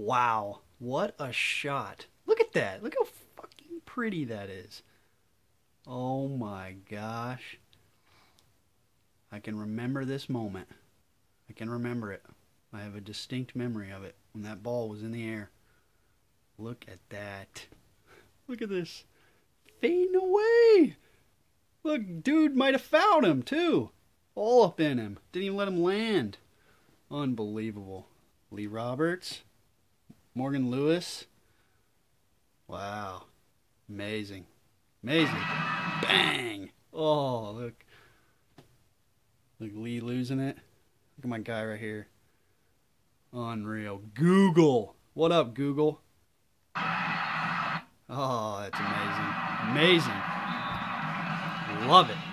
Wow, what a shot. Look at that. Look how fucking pretty that is. Oh my gosh. I can remember this moment. I can remember it. I have a distinct memory of it when that ball was in the air. Look at that. Look at this. Fading away. Look, dude might have fouled him too. All up in him. Didn't even let him land. Unbelievable. Lee Roberts. Morgan Lewis. Wow. Amazing. Amazing. Bang. Oh, look. Look, Lee losing it. Look at my guy right here. Unreal. Google. What up, Google? Oh, that's amazing. Amazing. Love it.